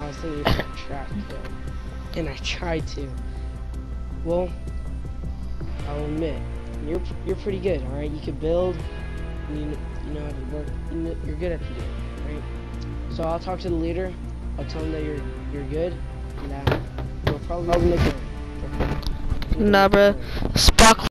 I was thinking about track though, and I tried to. Well, I'll admit, you're pretty good. All right, you can build. You know how to work. You're good at the game, right? So I'll talk to the leader. I'll tell him that you're good, and that you'll probably make it. Nah, bruh. Spock